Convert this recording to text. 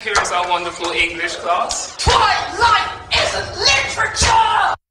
Here is our wonderful English class. Twilight isn't literature!